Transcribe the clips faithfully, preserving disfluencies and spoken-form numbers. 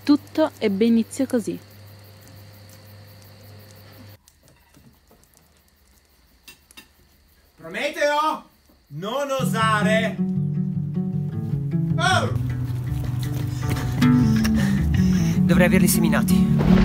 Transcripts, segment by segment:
Tutto ebbe inizio così. Prometeo! Non osare! Oh! Dovrei averli seminati.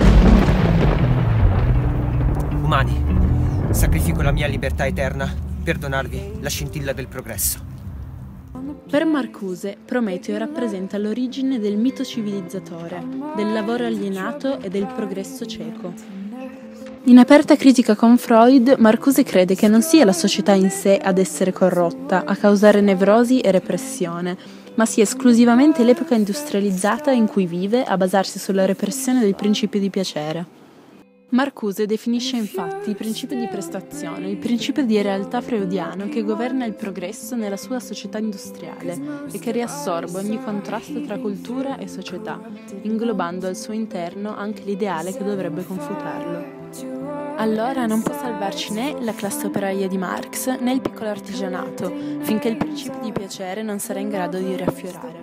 Umani, sacrifico la mia libertà eterna per donarvi la scintilla del progresso. Per Marcuse, Prometeo rappresenta l'origine del mito civilizzatore, del lavoro alienato e del progresso cieco. In aperta critica con Freud, Marcuse crede che non sia la società in sé ad essere corrotta, a causare nevrosi e repressione, ma sia esclusivamente l'epoca industrializzata in cui vive a basarsi sulla repressione del principio di piacere. Marcuse definisce infatti il principio di prestazione, il principio di realtà freudiano che governa il progresso nella sua società industriale e che riassorbe ogni contrasto tra cultura e società, inglobando al suo interno anche l'ideale che dovrebbe confutarlo. Allora non può salvarci né la classe operaia di Marx né il piccolo artigianato, finché il principio di piacere non sarà in grado di riaffiorare.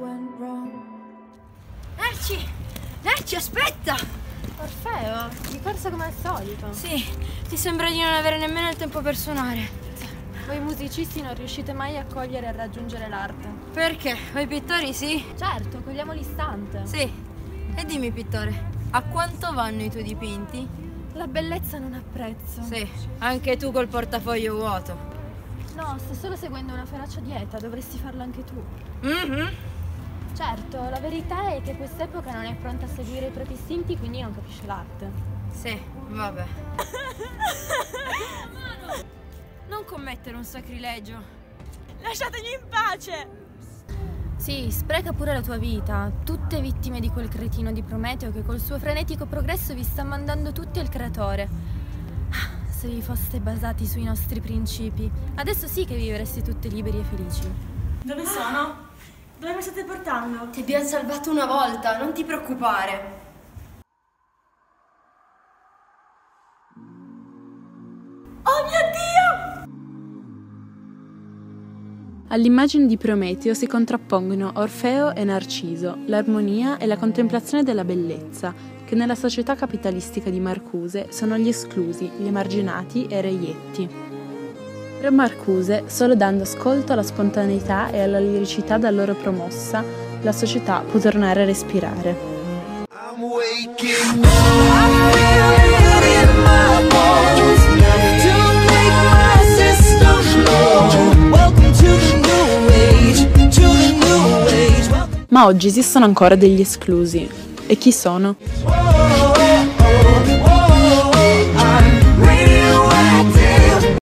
Nerci! Nerci, aspetta! Orfeo, di corsa come al solito. Sì, ti sembra di non avere nemmeno il tempo per suonare. Voi musicisti non riuscite mai a cogliere e a raggiungere l'arte. Perché? Voi pittori sì? Certo, cogliamo l'istante. Sì. E dimmi, pittore, a quanto vanno i tuoi dipinti? La bellezza non ha prezzo. Sì, anche tu col portafoglio vuoto. No, sto solo seguendo una feroce dieta, dovresti farlo anche tu. Mhm. Certo, la verità è che quest'epoca non è pronta a seguire i propri istinti, quindi non capisce l'arte. Sì, vabbè. Non commettere un sacrilegio. Lasciatemi in pace! Sì, spreca pure la tua vita, tutte vittime di quel cretino di Prometeo che col suo frenetico progresso vi sta mandando tutti al creatore. Ah, se vi foste basati sui nostri principi, adesso sì che vivreste tutti liberi e felici. Dove sono? Dove mi state portando? Ti abbiamo salvato una volta, non ti preoccupare. Oh mio Dio! All'immagine di Prometeo si contrappongono Orfeo e Narciso, l'armonia e la contemplazione della bellezza, che nella società capitalistica di Marcuse sono gli esclusi, gli emarginati e i reietti. Per Marcuse, solo dando ascolto alla spontaneità e alla liricità da loro promossa, la società può tornare a respirare. I'm waking up. I feel it in my bones to make my system blow. Welcome to the new age, to the new age. Ma oggi esistono ancora degli esclusi. E chi sono? Oh, oh, oh.